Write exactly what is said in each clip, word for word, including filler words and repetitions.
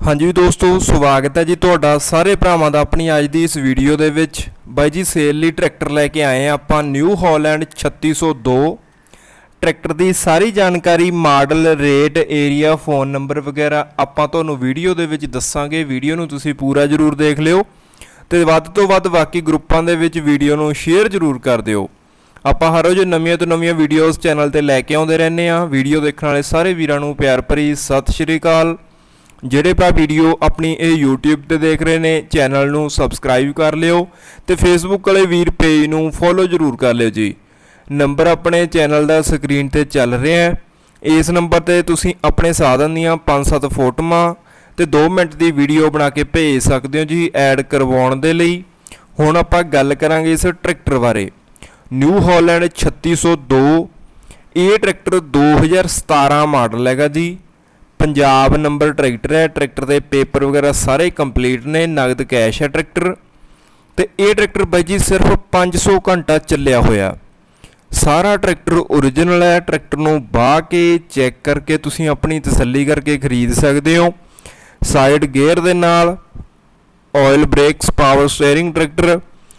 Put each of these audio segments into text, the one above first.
हाँ जी दोस्तों, स्वागत है जी तुहाडा सारे भरावां दा अपनी अज दी इस वीडियो दे विच। बाई जी सेल लई ट्रैक्टर लैके आए हैं आपां न्यू हॉलैंड छत्ती सौ दो। ट्रैक्टर की सारी जानकारी model rate area phone number वगैरह आपां तुहानूं वीडियो दे विच दस्सांगे। वीडियो नूं तुसीं पूरा जरूर देख लिओ ते वध तो वध बाकी ग्रुपां दे विच वीडियो नूं शेयर जरूर कर दिओ। आपां हर रोज़ नवीआं तो नवीआं वीडियोज़ चैनल ते लैके आउंदे रहिंदे आ। वीडियो देखण वाले सारे वीरां नूं प्यार भरी सत श्री अकाल। ਜਿਹੜੇ ਭਰਾ ਵੀਡੀਓ ਆਪਣੀ ਇਹ YouTube ਤੇ ਦੇਖ ਰਹੇ ਨੇ ਚੈਨਲ ਨੂੰ ਸਬਸਕ੍ਰਾਈਬ ਕਰ ਲਿਓ ਤੇ Facebook ਵਾਲੇ ਵੀਰ ਪੇਜ ਨੂੰ ਫੋਲੋ ਜ਼ਰੂਰ ਕਰ ਲਿਓ ਜੀ। ਨੰਬਰ ਆਪਣੇ ਚੈਨਲ ਦਾ ਸਕਰੀਨ ਤੇ ਚੱਲ ਰਿਹਾ ਹੈ। ਇਸ ਨੰਬਰ ਤੇ ਤੁਸੀਂ ਆਪਣੇ ਸਾਧਨ ਦੀਆਂ ਪੰਜ ਸੱਤ ਫੋਟੋਆਂ ਤੇ ਦੋ ਮਿੰਟ ਦੀ ਵੀਡੀਓ ਬਣਾ ਕੇ ਭੇਜ ਸਕਦੇ ਹੋ ਜੀ ਐਡ ਕਰਵਾਉਣ ਦੇ ਲਈ। ਹੁਣ ਆਪਾਂ ਗੱਲ ਕਰਾਂਗੇ ਇਸ ਟਰੈਕਟਰ ਬਾਰੇ। ਨਿਊ ਹੌਲੈਂਡ ਛੱਤੀ ਸੌ ਦੋ। ਇਹ ਟਰੈਕਟਰ ਦੋ हज़ार सतारह ਮਾਡਲ ਹੈਗਾ जी। पंजाब नंबर ट्रैक्टर है। ट्रैक्टर के पेपर वगैरह सारे कंप्लीट ने, नगद कैश है ट्रैक्टर। तो ये ट्रैक्टर बाई जी सिर्फ पाँच सौ घंटा चलिया होया। सारा ट्रैक्टर ओरिजिनल है। ट्रैक्टर नूं बाह के चैक करके तुसीं अपनी तसल्ली करके खरीद सकते हो। साइड गेयर दे नाल, oil brakes, power steering tractor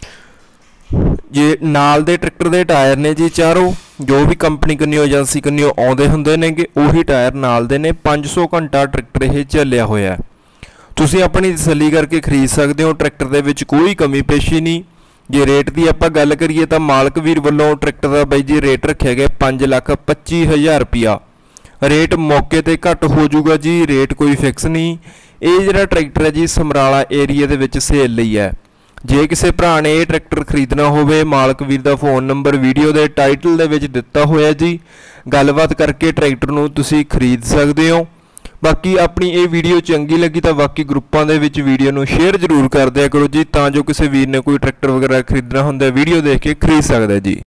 जे नाल दे ट्रैक्टर दे टायर ने जी चारों जो भी कंपनी कन्नियों एजेंसी कन्नियों आउंदे हुंदे नेगे उही टायर नाल दे ने। पाँच सौ घंटा ट्रैक्टर ये चलिया होया। तुसीं अपनी तसल्ली करके खरीद सकते हो। ट्रैक्टर दे विच कोई कमी पेशी नहीं। जे रेट की आपां गल करिए तां मालक वीर वल्लों ट्रैक्टर दा बाई जी रेट रखिया गया पाँच लाख पच्ची हज़ार रुपया। रेट मौके ते घट हो जूगा जी, रेट कोई फिक्स नहीं। ये जिहड़ा ट्रैक्टर है जी समराला एरिए दे विच सेल लई है। जे किसी भरा ने यह ट्रैक्टर खरीदना होवे मालक वीर का फोन नंबर वीडियो के टाइटल दे विच दिता होया जी। गलबात करके ट्रैक्टर नूं तुसीं खरीद सकते हो। बाकी अपनी ये वीडियो चंगी लगी तो बाकी ग्रुपां दे विच वीडियो नूं शेयर जरूर कर दिया करो जी, तां जो किसी वीर ने कोई ट्रैक्टर वगैरह खरीदना हुंदा वीडियो देख के खरीद सकदा जी।